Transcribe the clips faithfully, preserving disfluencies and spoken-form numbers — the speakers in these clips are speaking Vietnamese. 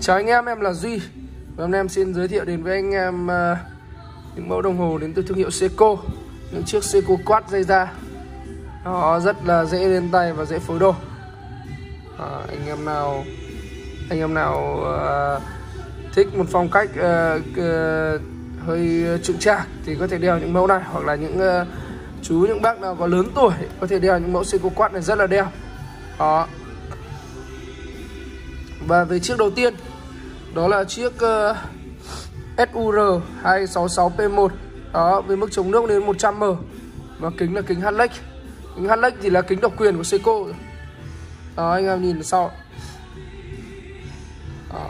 Chào anh em, em là Duy. Và hôm nay em xin giới thiệu đến với anh em uh, những mẫu đồng hồ đến từ thương hiệu Seiko. Những chiếc Seiko Quad dây da. Nó rất là dễ lên tay và dễ phối đồ. à, Anh em nào Anh em nào uh, thích một phong cách uh, uh, hơi trựng trạc thì có thể đeo những mẫu này. Hoặc là những uh, chú, những bác nào có lớn tuổi có thể đeo những mẫu Seiko Quad này rất là đeo. Đó. Và về chiếc đầu tiên, đó là chiếc uh, ét u rờ hai sáu sáu P một. Đó, với mức chống nước đến một trăm mi li mét. Và kính là kính Halex. Kính Halex thì là kính độc quyền của Seiko. Đó, anh em nhìn sau. Đó.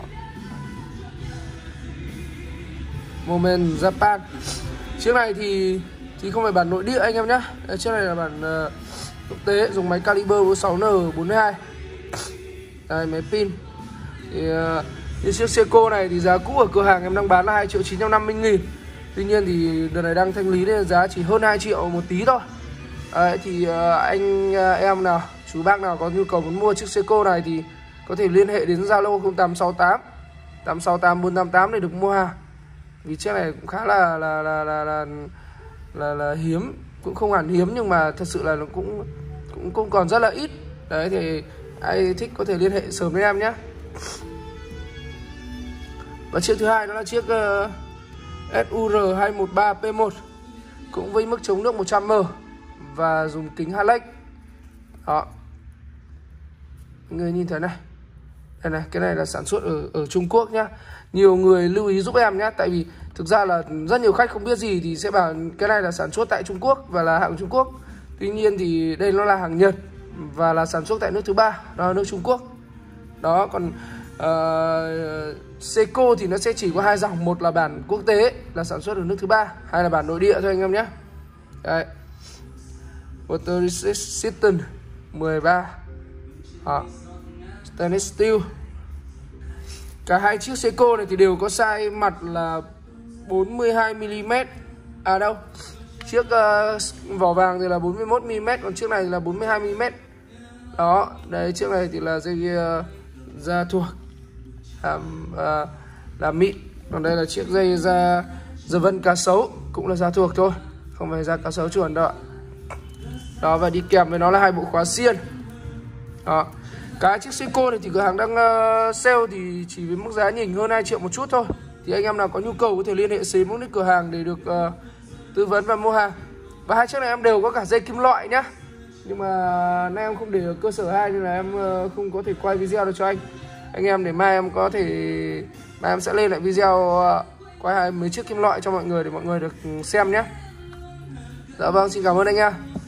Moment Japan. Chiếc này thì thì không phải bản nội địa anh em nhé. Chiếc này là bản uh, quốc tế, dùng máy caliber bốn mươi sáu N bốn mươi hai. Đây, máy pin. Thì uh, chiếc Seiko này thì giá cũ ở cửa hàng em đang bán là hai triệu chín trăm năm mươi nghìn. Tuy nhiên thì đợt này đang thanh lý nên giá chỉ hơn hai triệu một tí thôi. Đấy, thì uh, anh uh, em nào, chú bác nào có nhu cầu muốn mua chiếc Seiko này thì có thể liên hệ đến Zalo không tám sáu tám tám sáu tám bốn tám tám để được mua hàng. Vì chiếc này cũng khá là là là là là, là, là hiếm, cũng không hẳn hiếm nhưng mà thật sự là nó cũng cũng cũng còn rất là ít. Đấy, thì ai thích có thể liên hệ sớm với em nhé. Và chiếc thứ hai đó là chiếc uh, ét u rờ hai một ba P một, cũng với mức chống nước một trăm mi li mét và dùng kính Halex. Đó, người nhìn thấy này, đây này, cái này là sản xuất ở ở Trung Quốc nhá. Nhiều người lưu ý giúp em nhé, tại vì thực ra là rất nhiều khách không biết gì thì sẽ bảo cái này là sản xuất tại Trung Quốc và là hàng Trung Quốc. Tuy nhiên thì đây nó là hàng Nhật và là sản xuất tại nước thứ ba, đó là nước Trung Quốc. Đó, còn uh, Seiko thì nó sẽ chỉ có hai dòng, một là bản quốc tế là sản xuất ở nước thứ ba, hai là bản nội địa thôi anh em nhé. Đấy, water resistant mười ba. Đó, stainless steel. Cả hai chiếc Seiko này thì đều có size mặt là bốn mươi hai mi li mét. À đâu, chiếc uh, vỏ vàng thì là bốn mươi mốt mi li mét, còn chiếc này là bốn mươi hai mi li mét. Đó, đây, chiếc này thì là dây uh, da thuộc, làm uh, là mịn. Còn đây là chiếc dây da da vân cá sấu, cũng là da thuộc thôi, không phải da cá sấu chuẩn đâu ạ. Đó, và đi kèm với nó là hai bộ khóa xiên. Đó, cái chiếc Seiko này thì cửa hàng đang uh, sale thì chỉ với mức giá nhỉnh hơn hai triệu một chút thôi. Thì anh em nào có nhu cầu có thể liên hệ sớm đến cửa hàng để được uh, tư vấn và mua hàng. Và hai chiếc này em đều có cả dây kim loại nhá. Nhưng mà nay em không để ở cơ sở hai nên là em uh, không có thể quay video được cho anh. Anh em để mai em có thể mai em sẽ lên lại video uh, quay hai mấy chiếc kim loại cho mọi người để mọi người được xem nhé. Dạ vâng, xin cảm ơn anh em.